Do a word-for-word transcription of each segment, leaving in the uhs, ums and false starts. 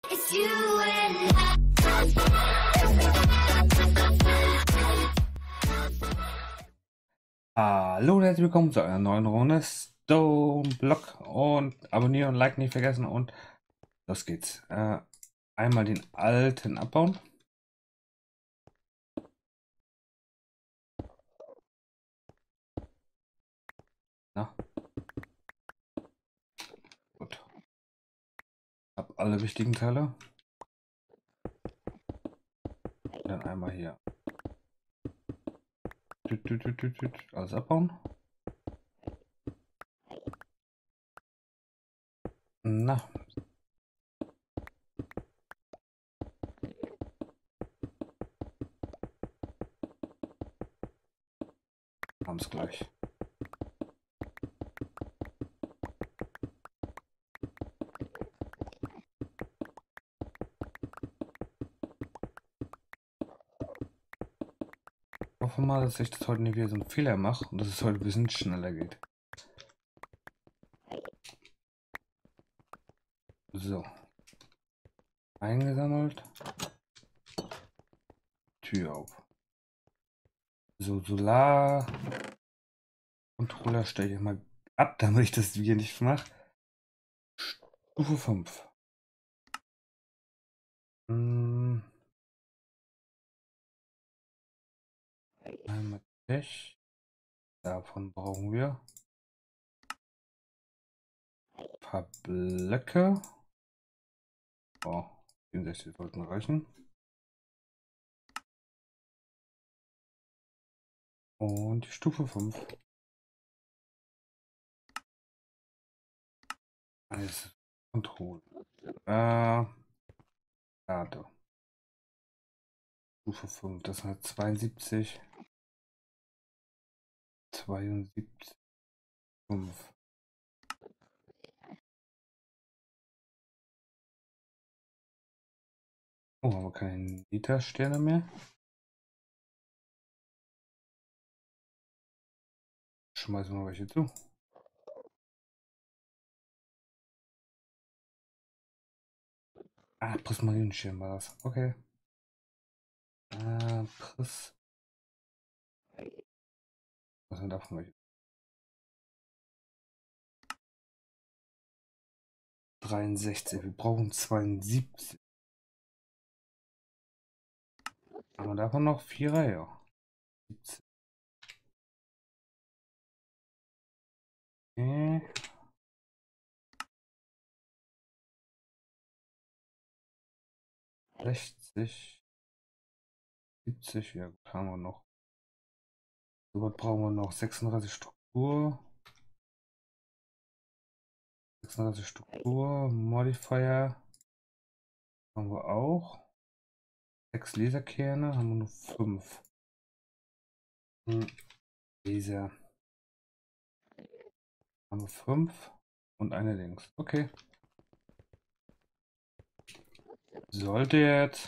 It's you and I. Hallo und herzlich willkommen zu einer neuen Runde Stone Block und abonnieren und like nicht vergessen und los geht's. Äh, einmal den alten abbauen. Na. Gut. Hab alle wichtigen Teile. Dann einmal hier. Tüt, tüt, tüt, tüt, tüt. Alles abbauen. Na. Haben's gleich. Ich hoffe mal, dass ich das heute nicht wieder so einen Fehler mache und dass es heute ein bisschen schneller geht. So. Eingesammelt. Tür auf. So, Solar. Controller stelle ich mal ab, damit ich das Video nicht mache. Stufe fünf. Hm. Einmal Pech. Davon brauchen wir ein paar Blöcke. Oh, vierundsechzig sollten reichen. Und die Stufe fünf. Alles Control. Äh, Karte. Stufe fünf, das hat zweiundsiebzig. zweiundsiebzig. fünf. Oh, haben wir keine Nita-Sterne mehr. Schmeißen wir welche zu. Ah, Prismarinenschirm war das. Okay. Äh, Pris. Was sind davon welche? dreiundsechzig. Wir brauchen zweiundsiebzig. Haben wir davon noch vierer? Ja. siebzig. Okay. sechzig. siebzig. Ja, gut, haben wir noch. So was brauchen wir noch. sechsunddreißig Struktur. sechsunddreißig Struktur. Modifier. Haben wir auch. sechs Laserkerne. Haben wir nur fünf. Hm. Laser. Haben wir fünf. Und eine links. Okay. Sollte jetzt.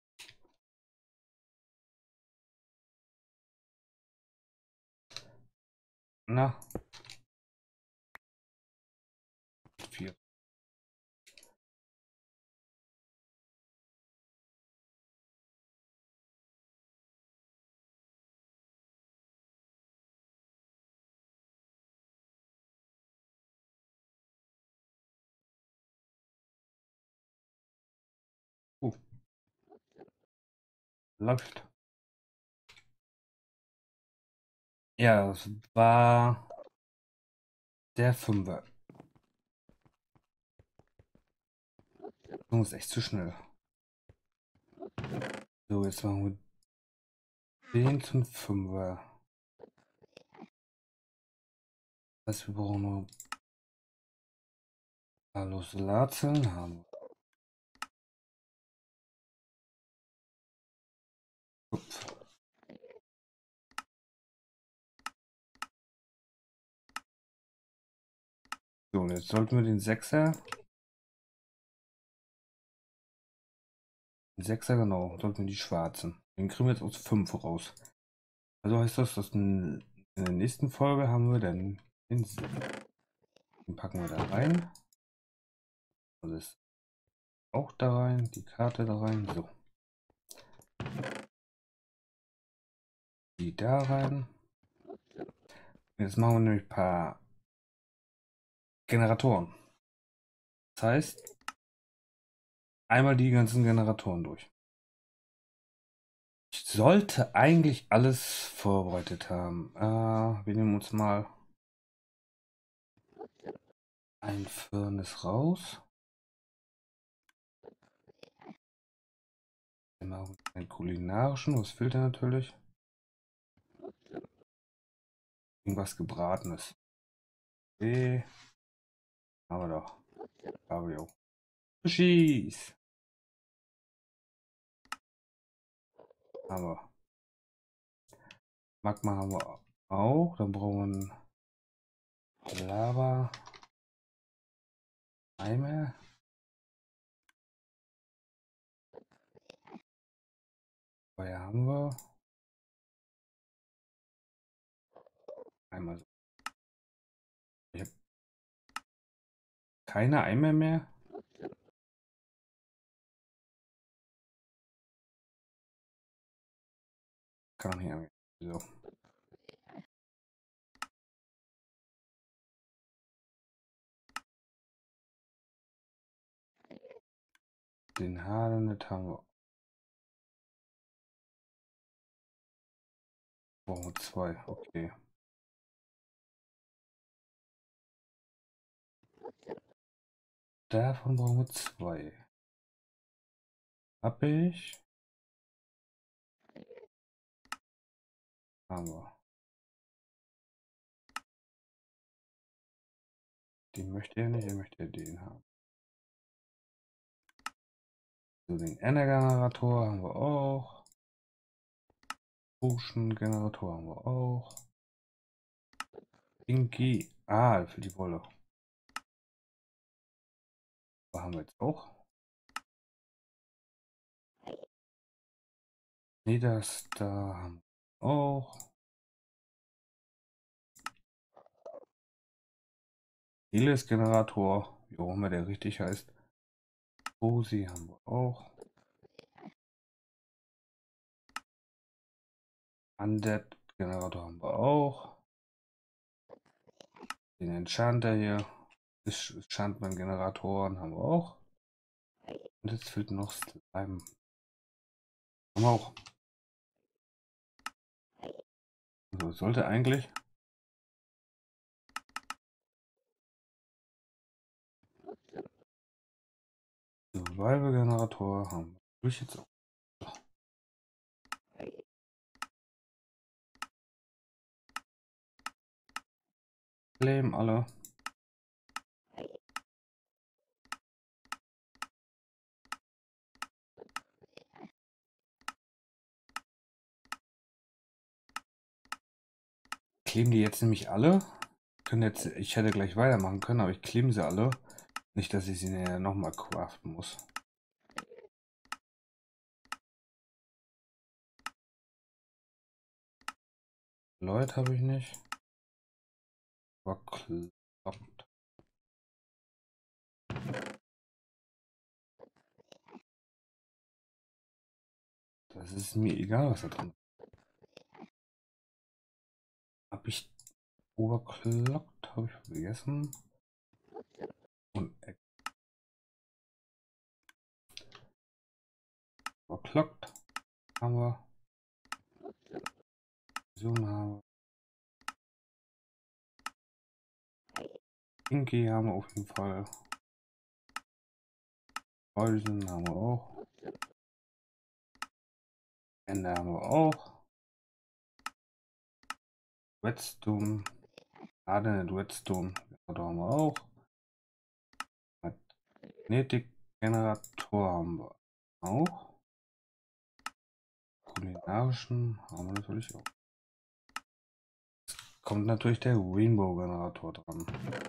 Na. vier. Uh. Läuft. Ja, das war der Fünfer. Das ist echt zu schnell. So, jetzt machen wir den zum Fünfer. Das heißt, wir brauchen noch Hallo Solarzellen haben. Ups. So, und jetzt sollten wir den Sechser. Den Sechser, genau, sollten wir die schwarzen. Den kriegen wir jetzt aus fünf raus. Also heißt das, dass in, in der nächsten Folge haben wir dann den sieben. Den packen wir da rein. Alles auch da rein, die Karte da rein, so. Die da rein. Jetzt machen wir nämlich ein paar Generatoren. Das heißt, einmal die ganzen Generatoren durch. Ich sollte eigentlich alles vorbereitet haben. Äh, wir nehmen uns mal ein Furnace raus. Wir machen einen kulinarischen, was fehlt da natürlich? Irgendwas Gebratenes. Okay. Haben wir doch. Habe ich auch. Sushis. Haben wir. Magma haben wir auch. Dann brauchen wir Lava. Eimer. Feuer haben wir. Einmal so. Ich habe keine Eimer mehr. Kann nicht angehen. So. Den Haarnet haben wir. Brauchen wir zwei. Okay. Davon brauchen wir zwei. Hab ich. Haben wir. Den möchte er nicht, er möchte den haben. So, den Ender-Generator haben wir auch. Ocean-Generator haben wir auch. Inky. Ah, für die Wolle. Da haben wir jetzt auch. Nee, das da haben wir auch. Helis-Generator. Wie auch immer der richtig heißt. Rosi haben wir auch. Undead-Generator haben wir auch. Den Enchanter hier. Enchantment-Generatoren haben wir auch. Und jetzt fehlt noch Slime. Haben wir auch. So, sollte eigentlich. Survival-Generator haben wir jetzt auch. Claim alle. Kleben die jetzt nämlich alle? Können jetzt, ich hätte gleich weitermachen können, aber ich klebe sie alle. Nicht, dass ich sie nachher nochmal craften muss. Leute habe ich nicht. Verkloppt. Das ist mir egal, was da drin ist. Habe ich overclockt? Habe ich vergessen. Und overclockt haben wir. Vision haben wir. Inky haben wir auf jeden Fall. Poison haben wir auch. Ende haben wir auch. Redstone. Hardened Redstone. Da haben wir auch. Magnetik-Generator haben wir auch. Kulinarischen haben wir natürlich auch. Jetzt kommt natürlich der Rainbow-Generator dran.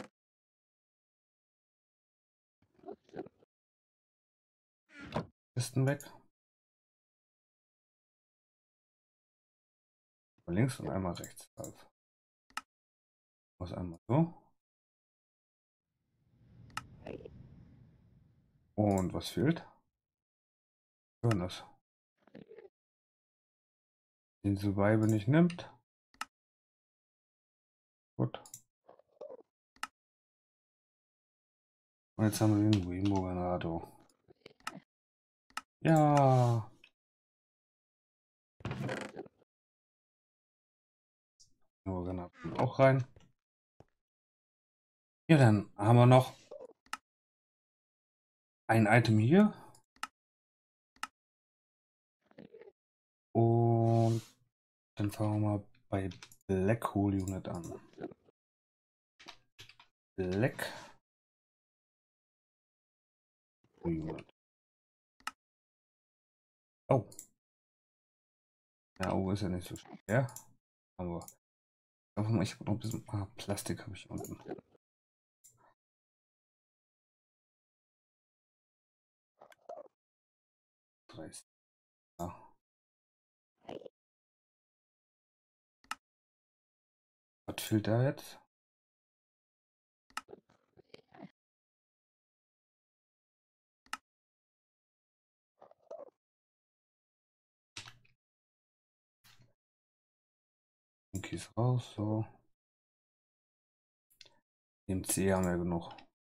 Kisten weg. Links und einmal rechts. Also. Was einmal so. Und was fehlt? Furnace. Den Survival nicht nimmt. Gut. Und jetzt haben wir den Rainbow Generator. Ja. Rainbow Generator auch rein. Ja, dann haben wir noch ein Item hier. Und dann fangen wir mal bei Black Hole Unit an. Black Hole Unit. Oh. Ja, oh, ist ja nicht so schwer. Aber einfach mal, ich habe noch ein bisschen ah, Plastik habe ich unten. Ja. Was fehlt da jetzt? Kies raus, so. Im C haben wir genug.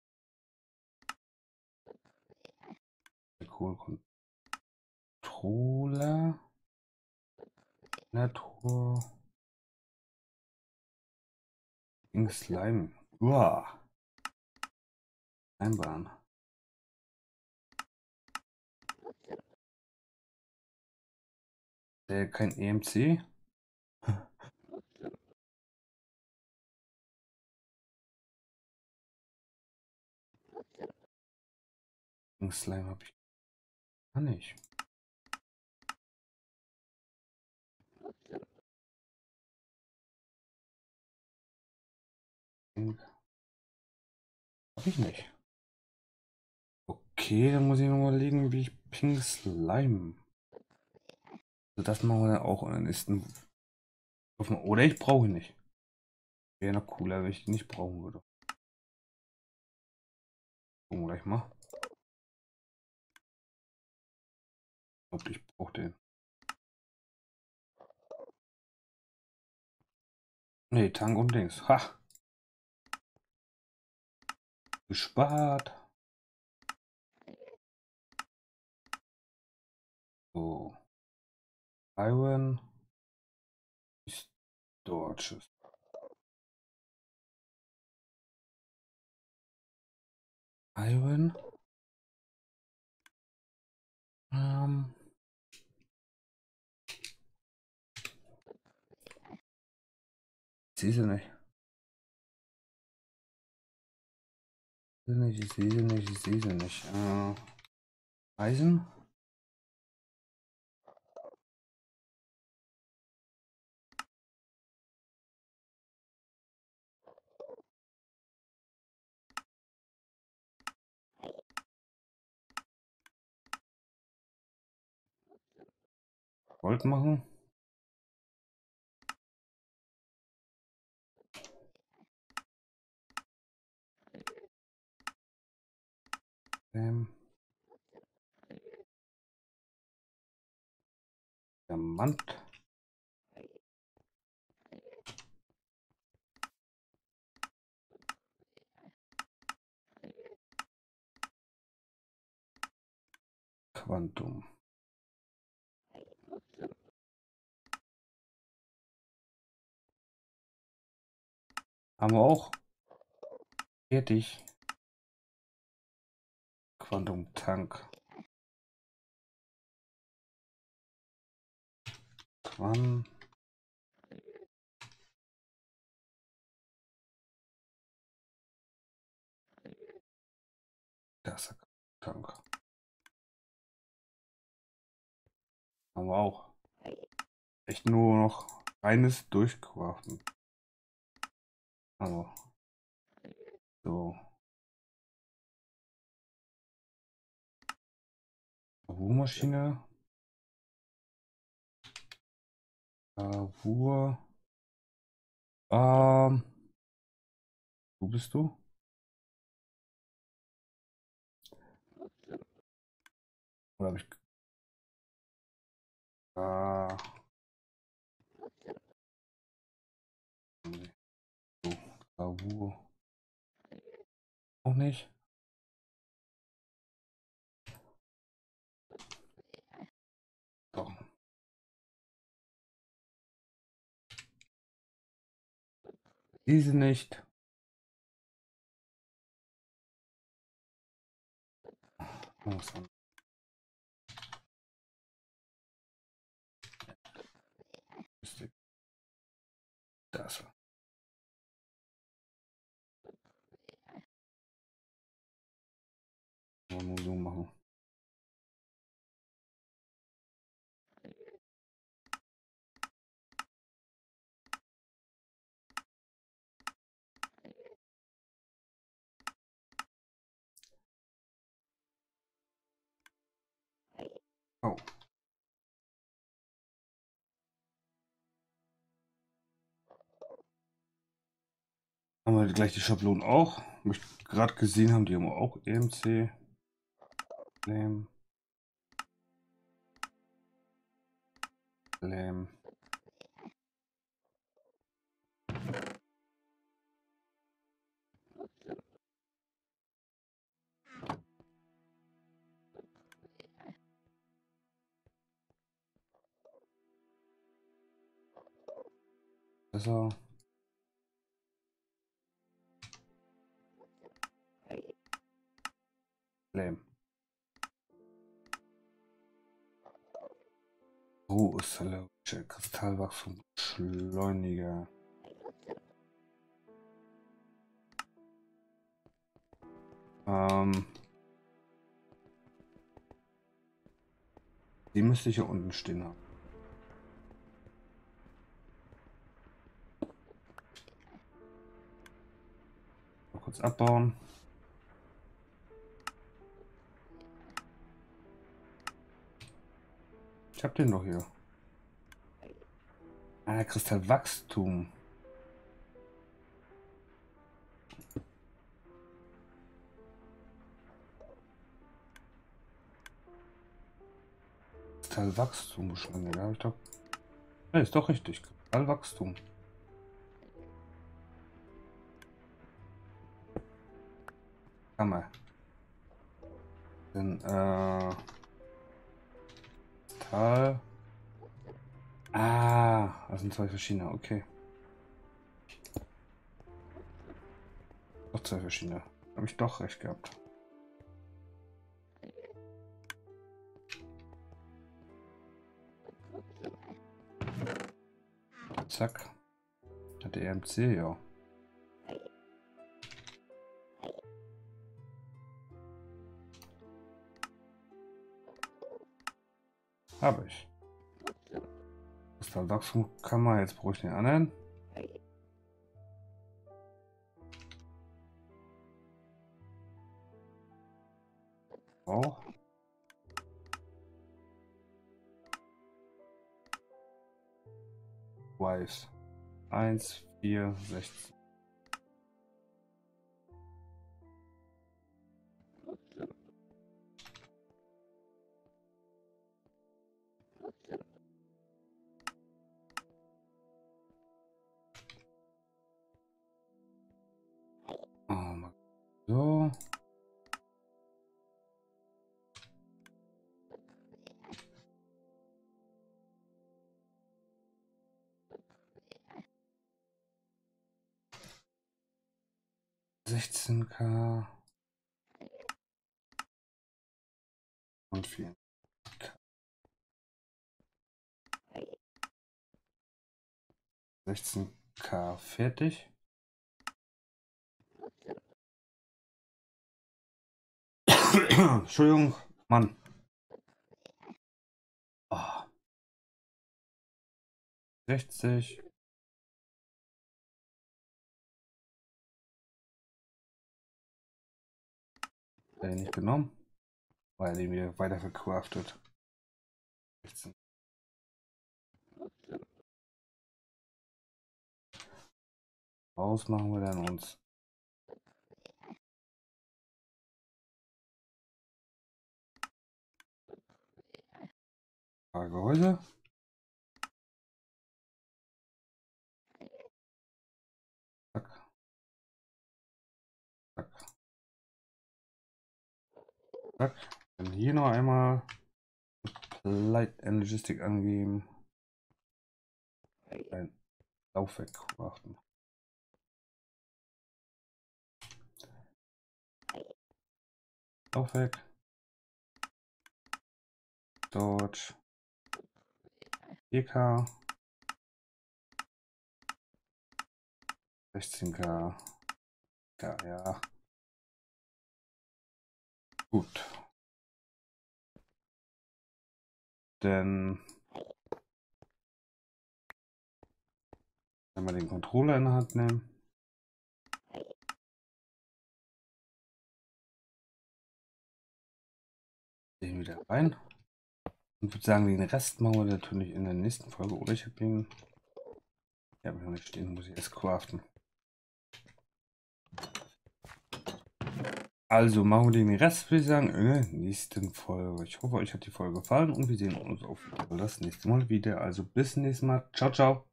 Cool Controller. Natur. King Slime. Uah. Einbahn. Der kein E M C. King Slime habe ich gar nicht. Habe ich nicht. Okay, dann muss ich noch mal überlegen, wie ich Pink Slime. Also das machen wir dann auch in der nächsten. Oder ich brauche ihn nicht. Wäre noch cooler, wenn ich ihn nicht brauchen würde. Gucken wir gleich mal. Ich glaube, ich brauche den. Nee, Tank und Dings. Ha! Gespart. So. Iron. Storches. Iron. Ähm. Ich sehe sie nicht. Ich sehe sie nicht, ich sehe sie nicht, ich sehe sie nicht. Äh, Eisen. Gold machen. Ähm. Diamant. Quantum. Haben wir auch. Fertig. Quantum Tank. Quan. Das Tank. Haben wir auch. Echt nur noch reines Durchkraften. Aber. So. Ruhrmaschine. Äh, Ruhr. Ähm. Wo bist du? Oder habe ich. Ah. Nee. So, Gravur. Auch nicht. Doch. Diese nicht. Oh, was haben wir? Das. Wollen wir nur so machen. Oh. Haben wir gleich die Schablonen auch. Hab ich gerade gesehen, haben die immer auch E M C. Flame. Flame. Besser. Flame. Oh, ist der Kristallwachstum Beschleuniger. Ähm, die müsste ich hier unten stehen haben. Mal kurz abbauen. Ich hab den doch hier. Ah, Kristallwachstum. Kristallwachstum Beschleuniger. Hab ich doch. Ja, ist doch richtig. Kristallwachstum. Hammer. Dann, äh. Kristall. Ah, das sind zwei verschiedene. Okay. Doch zwei verschiedene. Habe ich doch recht gehabt. Zack. Hat der E M C, ja. Habe ich. Kristallwachstumkammer. Jetzt brauche ich den anderen. Auch. Weiß. eins, vier, sechzehn. Oh, mal so. sechzehn K und vier K. sechzehn K fertig. Entschuldigung, Mann. Oh. sechzig. Hätte ich nicht genommen, weil er mir weiter verkraftet. sechzehn. Raus machen wir dann uns. paar Gehäuse. Zack. Zack. Zack. Dann hier noch einmal Light Logistik angeben. Ein Laufwerk beachten. Laufwerk. Dort. vier K. sechzehn K. Ja, ja. Gut. Dann einmal den Controller in der Hand nehmen. Den wieder rein. Und würde sagen, den Rest machen wir natürlich in der nächsten Folge. Oder ich habe den. Ja, habe ich noch nicht stehen, muss ich erst craften. Also machen wir den Rest, würde ich sagen, in der nächsten Folge. Ich hoffe, euch hat die Folge gefallen und wir sehen uns auf das nächste Mal wieder. Also bis nächstes Mal. Ciao, ciao.